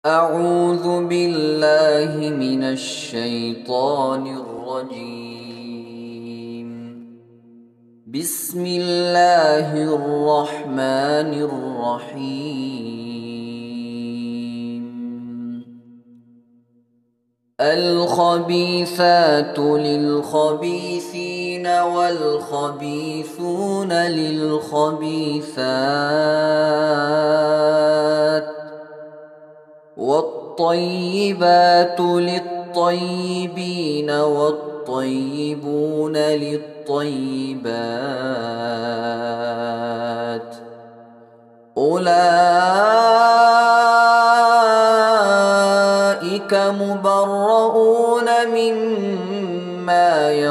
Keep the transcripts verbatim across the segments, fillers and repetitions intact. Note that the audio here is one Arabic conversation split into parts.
أعوذ بالله من الشيطان الرجيم. بسم الله الرحمن الرحيم. الخبيثات للخبيثين والخبيثون للخبيثات والطيبات للطيبين والطيبون للطيبات أولئك مبرؤون مما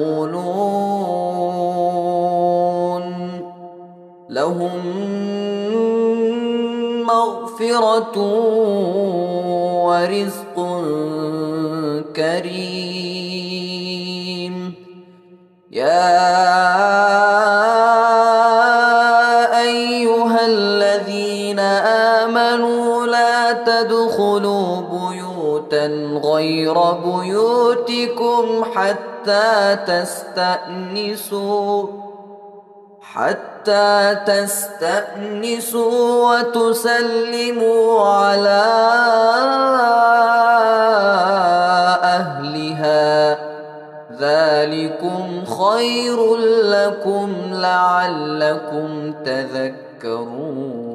يقولون لهم مغفرة ورزق كريم. يا أيها الذين آمنوا لا تدخلوا بيوتا غير بيوتكم حتى تستأنسوا حتى تستأنسوا وتسلموا على أهلها ذلكم خير لكم لعلكم تذكرون.